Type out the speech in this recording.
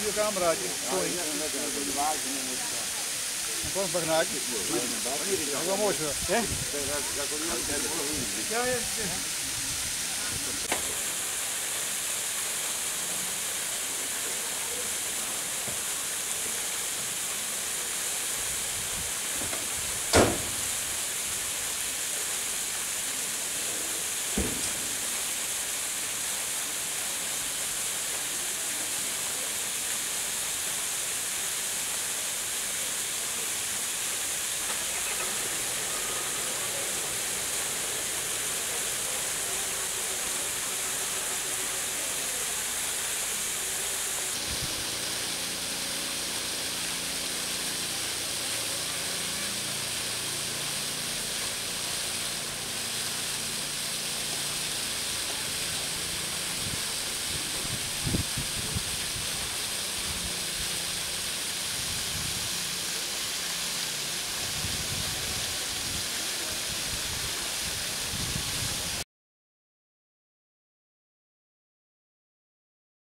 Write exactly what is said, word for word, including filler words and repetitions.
videocameraatje. Sorry. Gewoon een bagnaatje. Dat is wel mooi zo. Hè? Ja, ja.